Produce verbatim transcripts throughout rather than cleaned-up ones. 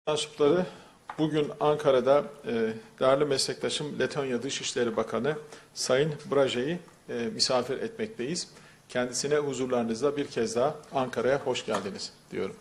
Mensupları, bugün Ankara'da e, değerli meslektaşım Letonya Dışişleri Bakanı Sayın Braje'yi e, misafir etmekteyiz. Kendisine huzurlarınızda bir kez daha Ankara'ya hoş geldiniz diyorum.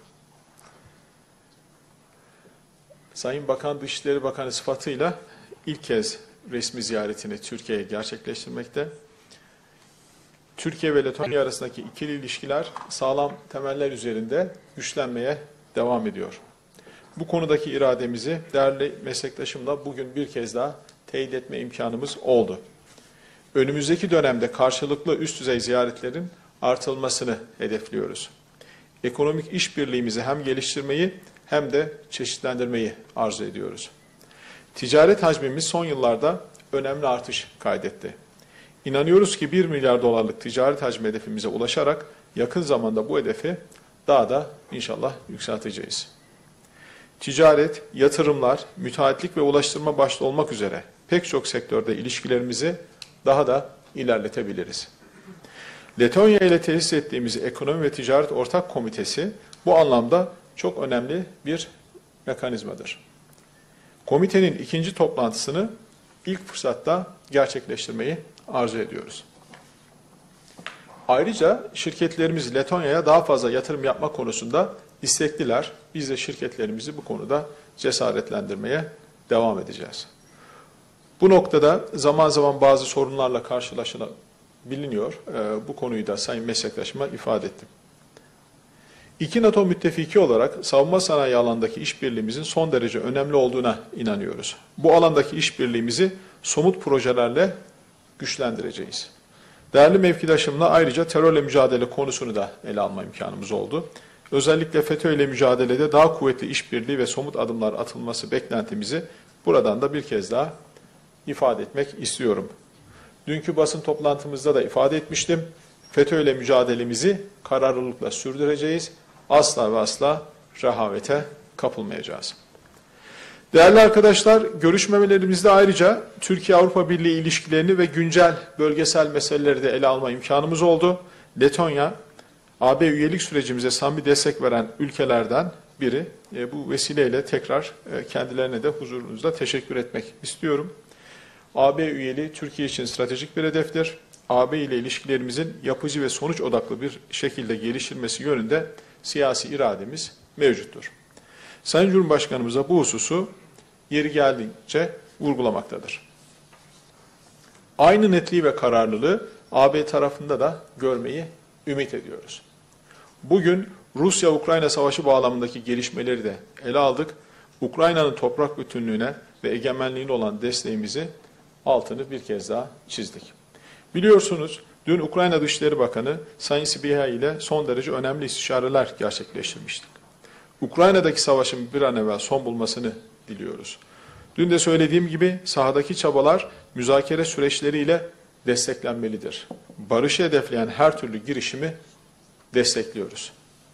Sayın Bakan Dışişleri Bakanı sıfatıyla ilk kez resmi ziyaretini Türkiye'ye gerçekleştirmekte. Türkiye ve Letonya arasındaki ikili ilişkiler sağlam temeller üzerinde güçlenmeye devam ediyor. Bu konudaki irademizi değerli meslektaşımla bugün bir kez daha teyit etme imkanımız oldu. Önümüzdeki dönemde karşılıklı üst düzey ziyaretlerin artırılmasını hedefliyoruz. Ekonomik işbirliğimizi hem geliştirmeyi hem de çeşitlendirmeyi arzu ediyoruz. Ticaret hacmimiz son yıllarda önemli artış kaydetti. İnanıyoruz ki bir milyar dolarlık ticaret hacmi hedefimize ulaşarak yakın zamanda bu hedefi daha da inşallah yükselteceğiz. Ticaret, yatırımlar, müteahhitlik ve ulaştırma başta olmak üzere pek çok sektörde ilişkilerimizi daha da ilerletebiliriz. Letonya ile tesis ettiğimiz Ekonomi ve Ticaret Ortak Komitesi bu anlamda çok önemli bir mekanizmadır. Komitenin ikinci toplantısını ilk fırsatta gerçekleştirmeyi arzu ediyoruz. Ayrıca şirketlerimiz Letonya'ya daha fazla yatırım yapma konusunda istekliler. Biz de şirketlerimizi bu konuda cesaretlendirmeye devam edeceğiz. Bu noktada zaman zaman bazı sorunlarla karşılaşılabiliyor. Ee, bu konuyu da sayın meslektaşıma ifade ettim. İki NATO müttefiki olarak savunma sanayi alanındaki işbirliğimizin son derece önemli olduğuna inanıyoruz. Bu alandaki işbirliğimizi somut projelerle güçlendireceğiz. Değerli mevkidaşımla ayrıca terörle mücadele konusunu da ele alma imkanımız oldu. Özellikle FETÖ ile mücadelede daha kuvvetli işbirliği ve somut adımlar atılması beklentimizi buradan da bir kez daha ifade etmek istiyorum. Dünkü basın toplantımızda da ifade etmiştim. FETÖ ile mücadelemizi kararlılıkla sürdüreceğiz. Asla ve asla rehavete kapılmayacağız. Değerli arkadaşlar, görüşmelerimizde ayrıca Türkiye-Avrupa Birliği ilişkilerini ve güncel bölgesel meseleleri de ele alma imkanımız oldu. Letonya, A B üyelik sürecimize samimi destek veren ülkelerden biri. E, bu vesileyle tekrar e, kendilerine de huzurunuzda teşekkür etmek istiyorum. A B üyeliği Türkiye için stratejik bir hedeftir. A B ile ilişkilerimizin yapıcı ve sonuç odaklı bir şekilde geliştirilmesi yönünde siyasi irademiz mevcuttur. Sayın Cumhurbaşkanımız da bu hususu yeri geldiğince vurgulamaktadır. Aynı netliği ve kararlılığı A B tarafında da görmeyi ümit ediyoruz. Bugün Rusya-Ukrayna savaşı bağlamındaki gelişmeleri de ele aldık. Ukrayna'nın toprak bütünlüğüne ve egemenliğine olan desteğimizi altını bir kez daha çizdik. Biliyorsunuz dün Ukrayna Dışişleri Bakanı Sayın Sibiha ile son derece önemli istişareler gerçekleştirmiştik. Ukrayna'daki savaşın bir an evvel son bulmasını diliyoruz. Dün de söylediğim gibi sahadaki çabalar müzakere süreçleriyle desteklenmelidir. Barışı hedefleyen her türlü girişimi destekliyoruz.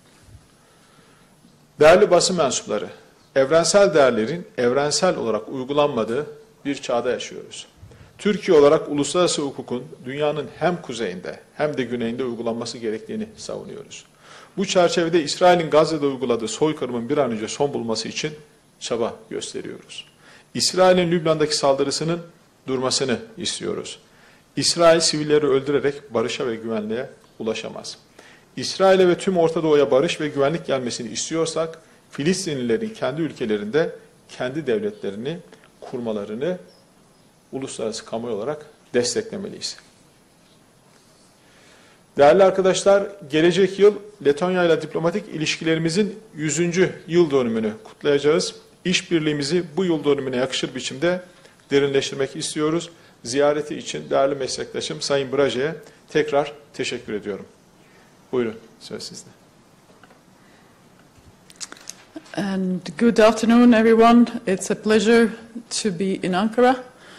Değerli basın mensupları, evrensel değerlerin evrensel olarak uygulanmadığı bir çağda yaşıyoruz. Türkiye olarak uluslararası hukukun dünyanın hem kuzeyinde hem de güneyinde uygulanması gerektiğini savunuyoruz. Bu çerçevede İsrail'in Gazze'de uyguladığı soykırımın bir an önce son bulması için çaba gösteriyoruz. İsrail'in Lübnan'daki saldırısının durmasını istiyoruz. İsrail sivilleri öldürerek barışa ve güvenliğe ulaşamaz. İsrail'e ve tüm Orta Doğu'ya barış ve güvenlik gelmesini istiyorsak, Filistinlilerin kendi ülkelerinde kendi devletlerini kurmalarını uluslararası kamuoyu olarak desteklemeliyiz. Değerli arkadaşlar, gelecek yıl Letonya ile diplomatik ilişkilerimizin yüzüncü yıl dönümünü kutlayacağız. İşbirliğimizi bu yıl dönümüne yakışır biçimde derinleştirmek istiyoruz. Ziyareti için değerli meslektaşım Sayın Braje'ye tekrar teşekkür ediyorum. Buyurun, söz sizde. And good afternoon, everyone. It's a pleasure to be in Ankara.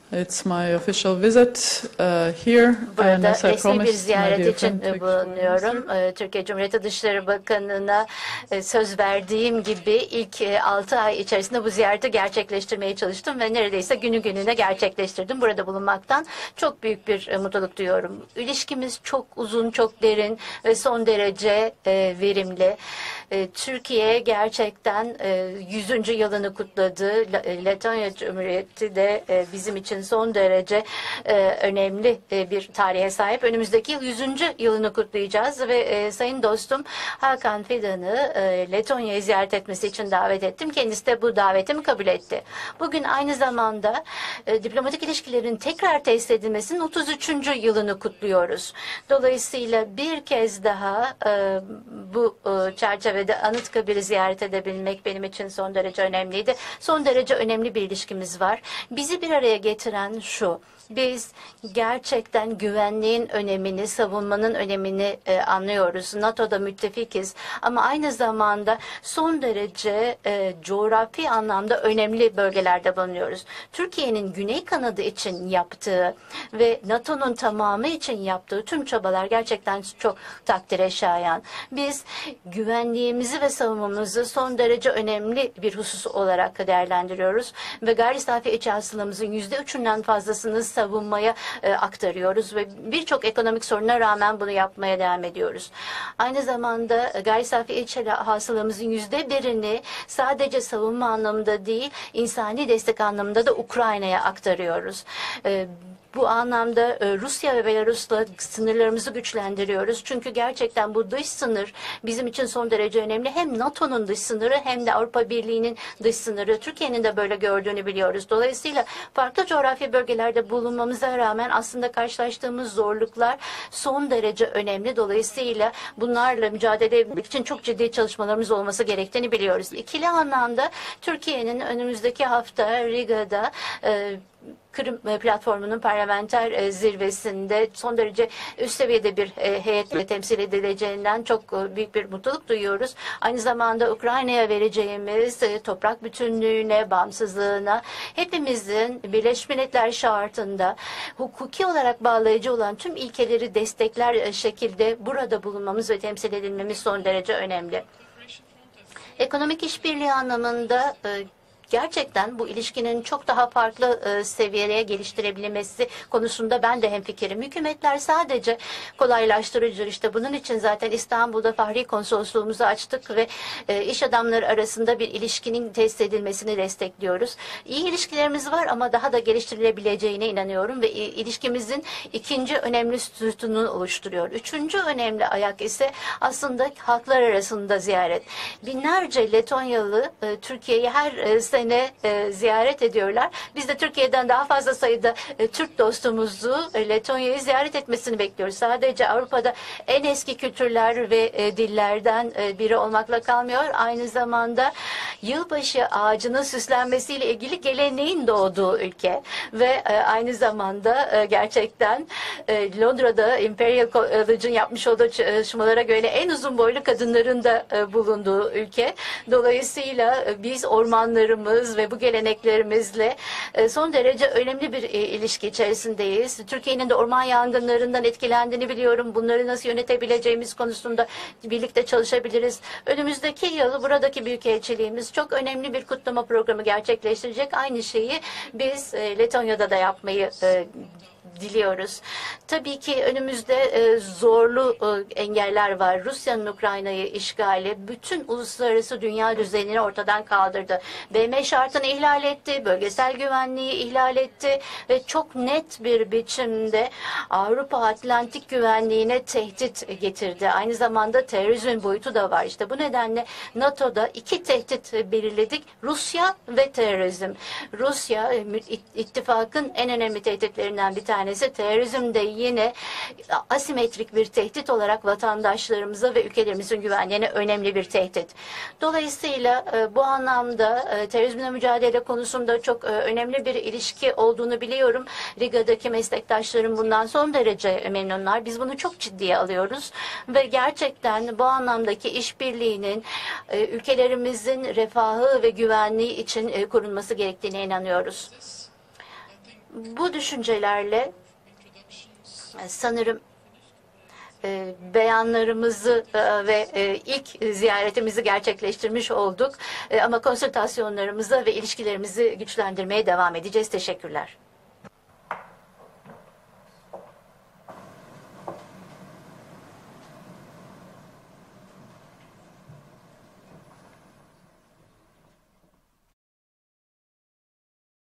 It's my official visit uh, here. Burada and as I resmi bir promised, my ziyaret dear için friend, bulunuyorum. Ee, Türkiye Cumhuriyeti Dışişleri Bakanı'na e, söz verdiğim gibi ilk e, altı ay içerisinde bu ziyareti gerçekleştirmeye çalıştım ve neredeyse günü gününe gerçekleştirdim. Burada bulunmaktan çok büyük bir e, mutluluk duyuyorum. İlişkimiz çok uzun, çok derin ve son derece e, verimli. E, Türkiye gerçekten e, yüzüncü yılını kutladı. Letonya Cumhuriyeti de e, bizim için son derece e, önemli e, bir tarihe sahip. Önümüzdeki yıl yüzüncü yılını kutlayacağız ve e, sayın dostum Hakan Fidan'ı e, Letonya'yı ziyaret etmesi için davet ettim. Kendisi de bu davetimi kabul etti. Bugün aynı zamanda e, diplomatik ilişkilerin tekrar tesis edilmesinin otuz üçüncü yılını kutluyoruz. Dolayısıyla bir kez daha e, bu e, çerçevede Anıtkabir'i ziyaret edebilmek benim için son derece önemliydi. Son derece önemli bir ilişkimiz var. Bizi bir araya getiren şu: biz gerçekten güvenliğin önemini, savunmanın önemini e, anlıyoruz. NATO'da müttefikiz ama aynı zamanda son derece e, coğrafi anlamda önemli bölgelerde bulunuyoruz. Türkiye'nin güney kanadı için yaptığı ve NATO'nun tamamı için yaptığı tüm çabalar gerçekten çok takdire şayan. Biz güvenliğimizi ve savunmamızı son derece önemli bir husus olarak değerlendiriyoruz ve gayri safi iç hasılamızın yüzde üçünden fazlasını savunmaya e, aktarıyoruz ve birçok ekonomik soruna rağmen bunu yapmaya devam ediyoruz. Aynı zamanda e, gayri safi iç hasılamızın yüzde birini sadece savunma anlamında değil, insani destek anlamında da Ukrayna'ya aktarıyoruz. E, Bu anlamda Rusya ve Belarus'la sınırlarımızı güçlendiriyoruz. Çünkü gerçekten bu dış sınır bizim için son derece önemli. Hem NATO'nun dış sınırı hem de Avrupa Birliği'nin dış sınırı. Türkiye'nin de böyle gördüğünü biliyoruz. Dolayısıyla farklı coğrafi bölgelerde bulunmamıza rağmen aslında karşılaştığımız zorluklar son derece önemli. Dolayısıyla bunlarla mücadele etmek için çok ciddi çalışmalarımız olması gerektiğini biliyoruz. İkili anlamda Türkiye'nin önümüzdeki hafta Riga'da e, Kırım platformunun parlamenter zirvesinde son derece üst seviyede bir heyetle temsil edileceğinden çok büyük bir mutluluk duyuyoruz. Aynı zamanda Ukrayna'ya vereceğimiz toprak bütünlüğüne, bağımsızlığına, hepimizin Birleşmiş Milletler şartında hukuki olarak bağlayıcı olan tüm ilkeleri destekler şekilde burada bulunmamız ve temsil edilmemiz son derece önemli. Ekonomik işbirliği anlamında gerçekten bu ilişkinin çok daha farklı e, seviyeye geliştirebilmesi konusunda ben de hemfikirim. Hükümetler sadece kolaylaştırıcıdır. İşte bunun için zaten İstanbul'da Fahri Konsolosluğumuzu açtık ve e, iş adamları arasında bir ilişkinin tesis edilmesini destekliyoruz. İyi ilişkilerimiz var ama daha da geliştirilebileceğine inanıyorum ve ilişkimizin ikinci önemli sütununu oluşturuyor. Üçüncü önemli ayak ise aslında halklar arasında ziyaret. Binlerce Letonyalı e, Türkiye'yi her e, sene E, ziyaret ediyorlar. Biz de Türkiye'den daha fazla sayıda e, Türk dostumuzu e, Letonya'yı ziyaret etmesini bekliyoruz. Sadece Avrupa'da en eski kültürler ve e, dillerden e, biri olmakla kalmıyor. Aynı zamanda yılbaşı ağacının süslenmesiyle ilgili geleneğin doğduğu ülke ve e, aynı zamanda e, gerçekten e, Londra'da Imperial College'ın yapmış olduğu çalışmalara göre en uzun boylu kadınların da e, bulunduğu ülke. Dolayısıyla e, biz ormanlarımız ve bu geleneklerimizle son derece önemli bir ilişki içerisindeyiz. Türkiye'nin de orman yangınlarından etkilendiğini biliyorum. Bunları nasıl yönetebileceğimiz konusunda birlikte çalışabiliriz. Önümüzdeki yıl buradaki büyükelçiliğimiz çok önemli bir kutlama programı gerçekleştirecek. Aynı şeyi biz Letonya'da da yapmayı diliyoruz. Tabii ki önümüzde e, zorlu e, engeller var. Rusya'nın Ukrayna'yı işgali bütün uluslararası dünya düzenini ortadan kaldırdı. B M şartını ihlal etti, bölgesel güvenliği ihlal etti ve çok net bir biçimde Avrupa Atlantik güvenliğine tehdit getirdi. Aynı zamanda terörizmin boyutu da var. İşte bu nedenle NATO'da iki tehdit belirledik. Rusya ve terörizm. Rusya ittifakın en önemli tehditlerinden bir tanesi. Terörizm de yine asimetrik bir tehdit olarak vatandaşlarımıza ve ülkelerimizin güvenliğine önemli bir tehdit. Dolayısıyla bu anlamda terörizmle mücadele konusunda çok önemli bir ilişki olduğunu biliyorum. Riga'daki meslektaşlarım bundan son derece memnunlar. Biz bunu çok ciddiye alıyoruz ve gerçekten bu anlamdaki işbirliğinin ülkelerimizin refahı ve güvenliği için kurulması gerektiğine inanıyoruz. Bu düşüncelerle e, sanırım e, beyanlarımızı e, ve e, ilk ziyaretimizi gerçekleştirmiş olduk. E, ama konsültasyonlarımızı ve ilişkilerimizi güçlendirmeye devam edeceğiz. Teşekkürler.